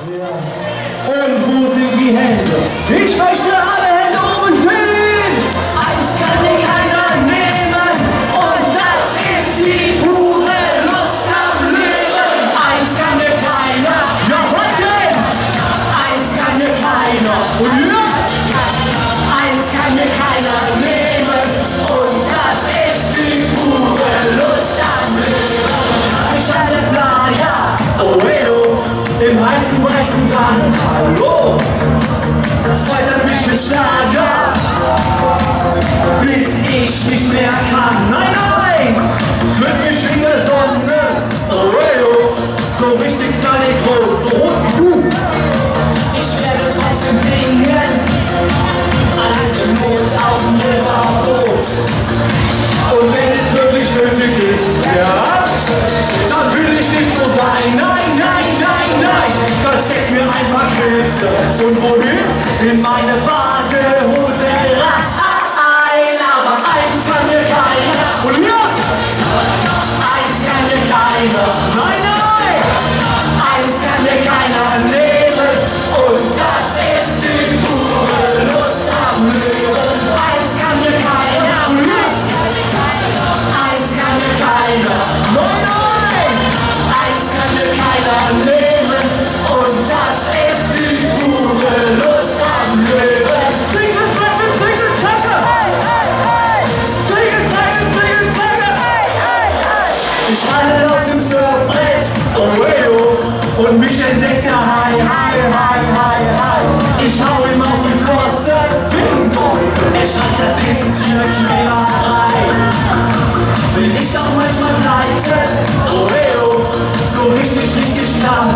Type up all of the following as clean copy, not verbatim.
Und wo sind die Hände? Ich möchte alle Hände oben sehen! Eins kann dir keiner nehmen und das ist die pure Lust am Leben. Eins kann dir keiner. Ja, was denn? Eins kann dir keiner. Und ja? Eins kann dir keiner nehmen und das ist die pure Lust am Leben. Ich hatte Playa, oh hello, im heißen weißen Sand. Hallo, das feuert mich mit Schlager, bis ich nicht mehr kann. Nein, nein, mit mich in der Sonne, oh hello, so richtig knallig rot, so rot wie du. Ich werde trotzdem singen, alles im Mond auf dem Riverboot. Und wenn es wirklich nötig ist, ja, dann will ich nicht so sein. Nein, nein, nein, nein, dann steck mir ein paar Krebse. Und wohin? In meine Badehose rein. Aber eins kann mir keiner. Und ja, eins kann mir keiner. Nein, nein, eins kann mir keiner nehmen. Und das ist die pure Lust am Leben. Eins kann mir keiner. Eins kann mir keiner. Nein, nein, eins kann mir keiner nehmen. Und das ist die pure Lust am Leben. Sing es, Treppe, sing es, Treppe. Sing es, Treppe, sing es, Treppe. Ich falle auf dem Surfbrett, oh hey, und mich entdeckt der Hai, Hai, Hai, Hai, Hai. Ich hau ihm auf die Flosse, Ding Dong. Er schreibt, das ist Tierquälerei. Bin ich auch manchmal pleite, oh hey, so richtig, richtig klar.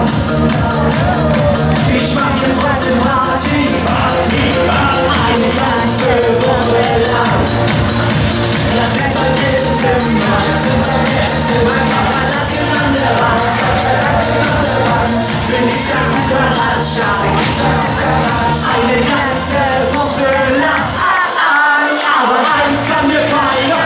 Ich mach jetzt heute Party, eine ganze Woche lang. Das Wetter geht im Zimmer, kann man lachen an der Wand. Bin ich ein guter Ratscher, eine ganze Woche lang. Aber eins kann mir keiner,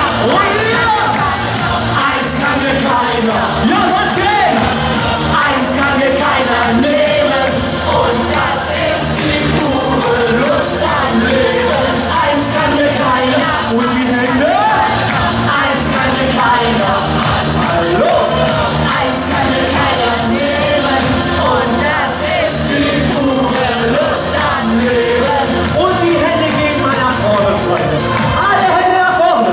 eins kann mir keiner, ja was denn? Eins kann mir keiner nehmen und das ist die pure Lust am Leben. Eins kann mir keiner und die Hände. Eins kann mir keiner, hallo. Eins kann mir keiner nehmen und das ist die pure Lust am Leben. Und die Hände gehen mal nach vorne, Freunde. Alle Hände nach vorne.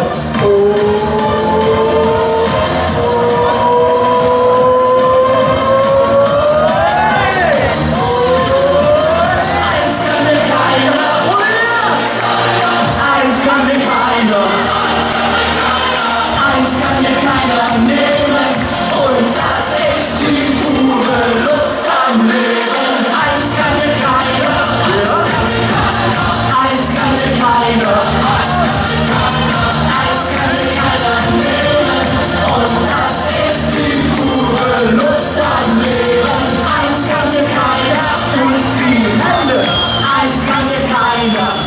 Eins kann mir keiner, eins kann mir keiner, eins kann mir keiner nehmen und das ist die pure Lust am Leben. Eins kann mir keiner, eins kann mir keiner, eins kann mir keiner nehmen und das ist die pure Lust am Leben. Eins kann mir keiner und die Hände, eins kann mir keiner.